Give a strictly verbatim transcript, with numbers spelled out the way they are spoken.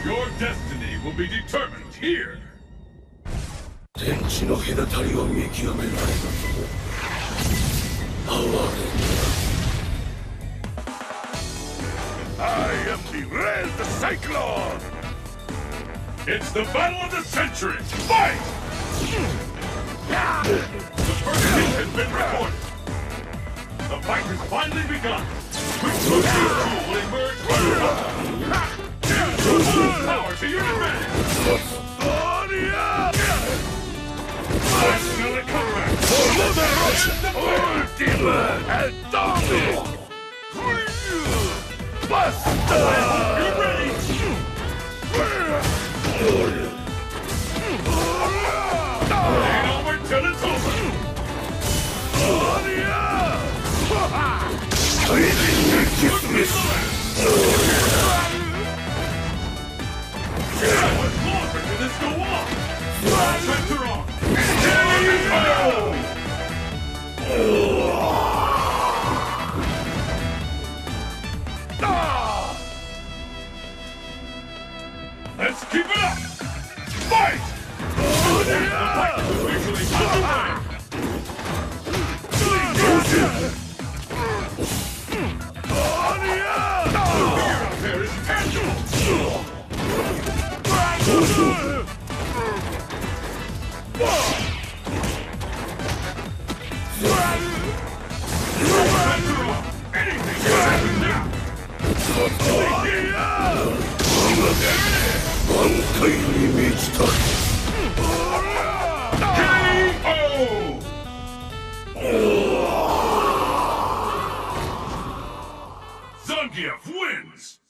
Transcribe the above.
Your destiny will be determined here. 天地の隔たりを見極められる哀れ I am the Red Cyclone! It's the battle of the century! Fight! The first hit has been recorded. The fight has finally begun. Which Tokyo will emerge first? Use full power to your advantage! Finally come back! Ultimate and dominant! Buster! You're ready! Ain't over till it's over! How much longer can this go on? Pressure on! Let's keep it up! Fight! The fight is officially underway! The fear out there is tangible! Anything can happen now! K O! TheRealGief wins!